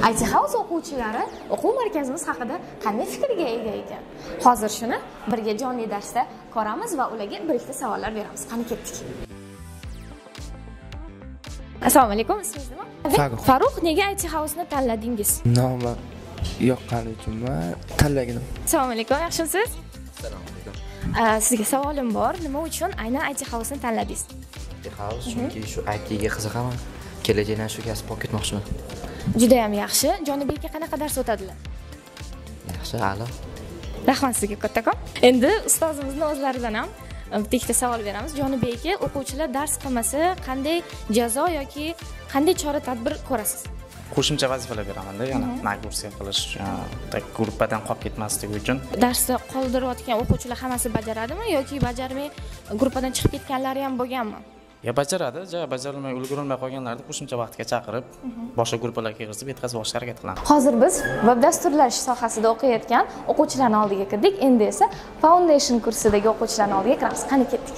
IT House o'quvchilari o'quv markazimiz haqida qanday fikrga ega ekan? Hozir shuni birga jonli darsda ko'ramiz va ularga bir-ikkita savollar beramiz. Qani ketdik. Assalomu alaykum, ismingiz nima? Farruh, nega IT House ni tanladingiz? Nomi yoqqani uchunmi tanlagandim. Assalomu alaykum, yaxshimisiz? Assalomu alaykum. Sizga savolim bor. Nima uchun aynan IT House ni tanladingiz? IT House chunki shu IT ga qiziqaman. Kelajakdan shu kasb olib ketmoqchiman. Juda ham yaxshi. Jonibek aka qanaqa dars o'tadilar? Yaxshi, a'lo. Rahmat sizga kattakon. Endi ustozimizning o'zlaridan ham bitta savol beramiz. Jonibek aka, o'quvchilar dars qilmasa qanday jazo yoki qanday chora-tadbir ko'rasiz? Qo'shimcha vazifalar beraman-da, ya'ni nagursiya qilish, gruppadan qolib ketmasligi uchun. Darsda qoldirayotgan o'quvchilar hammasi bajaradimi yoki bajarmay gruppadan chiqib ketganlari ham bo'lganmi? Bajaradi, bajarilmay ulgurolmay qolganlarni qo'shimcha vaqtga chaqirib, boshqa gruppalarga kirgizib yetkazib olishga harakat qilamiz. Hozir biz web dasturlash sohasida o'qiyotgan o'quvchilarning oldiga kirdik. Endi esa Foundation kursidagi o'quvchilarning oldiga kiramiz. Qani ketdik.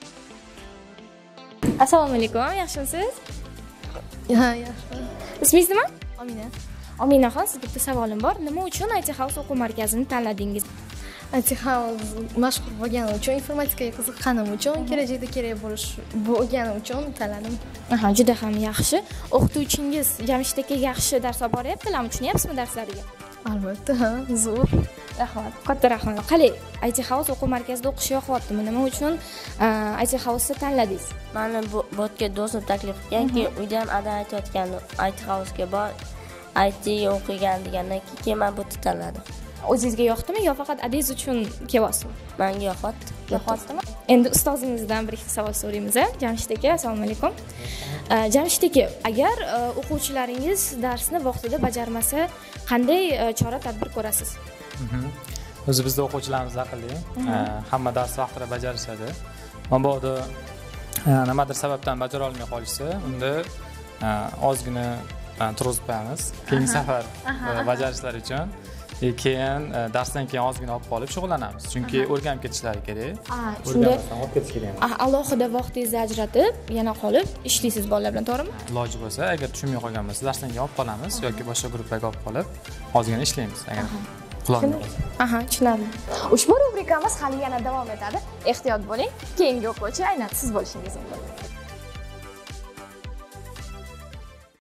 Assalomu alaykum, yaxshimisiz? Ha, yaxshi. Ismingiz nima? Omina. Ominaxon, sizga bitta savolim bor. Nima uchun IT House o'quv markazini tanladingiz? IT House mashhur bo'lgani uchun, informatikaga qiziqqanim uchun, kelajakda kerak bo'lgani uchun tanladim. Aha, juda ham yaxshi. O'qituvchingiz Jamshid aka yaxshi dars olib boryaptilarmi? Tushunyapsizmi darslariga? Albatta, zo'r. Rahmat. Katta rahmat. Qalay, IT House o'quv markazida o'qish yoqyaptimi? Nima uchun IT House ni tanladingiz? Meni bo'tga do'stim taklif qilganki, uyda ham adam aytayotgan IT House ga bor, IT o'qigan degandan keyin men bu tanladim. O'zingizga yoqdimi yo faqat adingiz uchun kelyapsizmi? Menga yoqadi. Yoqadimi? Endi ustozimizdan bir ikkita savol so'raymiz. Jamshid aka, assalomu alaykum. Jamshid aka, agar o'quvchilaringiz darsni vaqtida bajarmasa, qanday chora-tadbir ko'rasiz? O'zi bizda o'quvchilarimiz aqlli, hamma dars vaqtida bajarishadi. Mabodo nimadir sababdan bajara olmay qolishsa, unda ozgina turg'izib qo'yamiz. Keyingi safar bajarishlari uchun. Keyin darsdan keyin ozgina olib qolib shug'ullanamiz. Chunki o'rganib ketishlari kerak. Shunda olib ketish kerak. Alohida vaqtingizni ajratib, yana qolib ishlaysiz bolalar bilan, to'g'rimi? Iloji bo'lsa, agar tushunmay qolgan bo'lsa, darsdan keyin olib qolamiz yoki boshqa gruppaga olib qolib, ozgina ishlaymiz agar qulog'ini bo'lsa. Aha, tushunarli. Ushbu rubrikamiz hali yana davom etadi. Ehtiyot bo'ling. Keyingi o'quvchi aynan siz bo'lishingiz mumkin.